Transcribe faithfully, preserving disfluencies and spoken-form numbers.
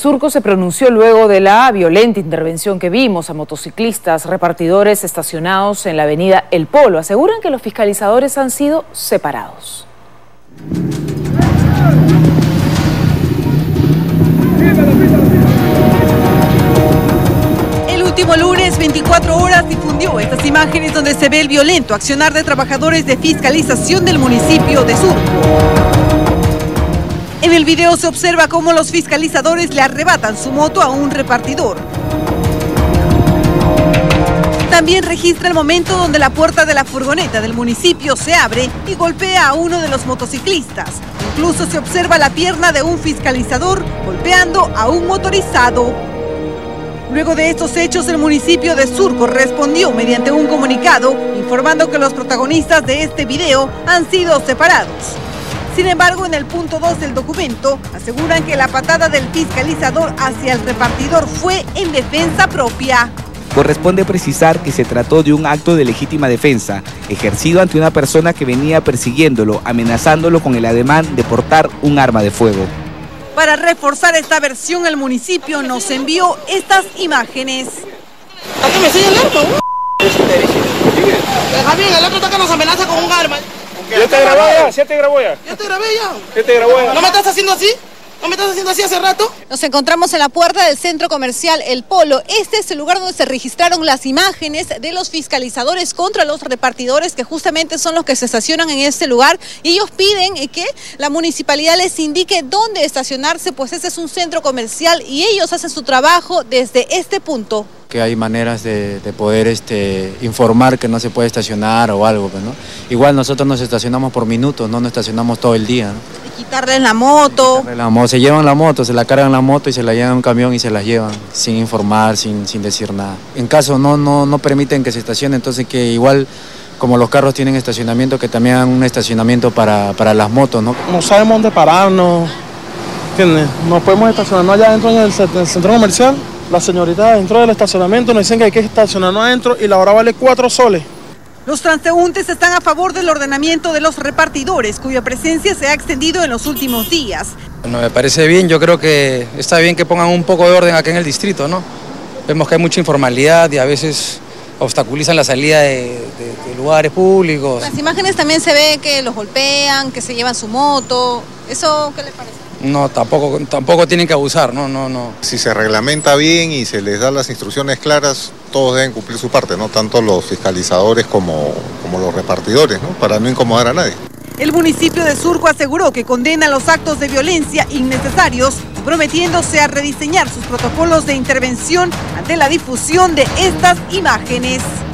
Surco se pronunció luego de la violenta intervención que vimos a motociclistas, repartidores estacionados en la avenida El Polo. Aseguran que los fiscalizadores han sido separados. El último lunes, veinticuatro horas, difundió estas imágenes donde se ve el violento accionar de trabajadores de fiscalización del municipio de Surco. En el video se observa cómo los fiscalizadores le arrebatan su moto a un repartidor. También registra el momento donde la puerta de la furgoneta del municipio se abre y golpea a uno de los motociclistas. Incluso se observa la pierna de un fiscalizador golpeando a un motorizado. Luego de estos hechos, el municipio de Surco respondió mediante un comunicado informando que los protagonistas de este video han sido separados. Sin embargo, en el punto dos del documento, aseguran que la patada del fiscalizador hacia el repartidor fue en defensa propia. Corresponde precisar que se trató de un acto de legítima defensa, ejercido ante una persona que venía persiguiéndolo, amenazándolo con el ademán de portar un arma de fuego. Para reforzar esta versión, el municipio nos envió estas imágenes. ¿A qué me enseña el arma? Deja bien, el otro está que nos amenaza con un arma. ¿Ya te grabó ya? ¿Ya te grabó ya? Ya te grabé ya. ¿Ya te grabó ya? ¿No me estás haciendo así? ¿No me estás haciendo así hace rato? Nos encontramos en la puerta del centro comercial El Polo. Este es el lugar donde se registraron las imágenes de los fiscalizadores contra los repartidores, que justamente son los que se estacionan en este lugar. Y ellos piden que la municipalidad les indique dónde estacionarse, pues este es un centro comercial y ellos hacen su trabajo desde este punto. Que hay maneras de, de poder este, informar que no se puede estacionar o algo, ¿no? Igual nosotros nos estacionamos por minutos, no nos estacionamos todo el día, ¿no? Y quitarles la moto. Quitarles la moto. Se llevan la moto, se la cargan la moto y se la llevan a un camión y se la llevan sin informar, sin, sin decir nada. En caso no, no, no permiten que se estacione, entonces que igual como los carros tienen estacionamiento, que también hagan un estacionamiento para, para las motos, ¿no? No sabemos dónde pararnos, ¿entiendes? Nos podemos estacionarnos allá adentro en el centro comercial. La señorita dentro del estacionamiento nos dicen que hay que estacionarnos adentro y la hora vale cuatro soles. Los transeúntes están a favor del ordenamiento de los repartidores, cuya presencia se ha extendido en los últimos días. Bueno, me parece bien, yo creo que está bien que pongan un poco de orden acá en el distrito, ¿no? Vemos que hay mucha informalidad y a veces obstaculizan la salida de, de, de lugares públicos. Las imágenes también se ve que los golpean, que se llevan su moto. ¿Eso qué les parece? No, tampoco, tampoco tienen que abusar, no, no, no. Si se reglamenta bien y se les da las instrucciones claras, todos deben cumplir su parte, ¿no? Tanto los fiscalizadores como, como los repartidores, ¿no? Para no incomodar a nadie. El municipio de Surco aseguró que condena los actos de violencia innecesarios, comprometiéndose a rediseñar sus protocolos de intervención ante la difusión de estas imágenes.